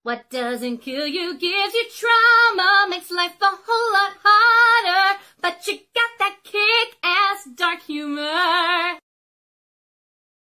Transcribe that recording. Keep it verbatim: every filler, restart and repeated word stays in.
What doesn't kill you gives you trauma, makes life a whole lot harder, but you got that kick-ass dark humor.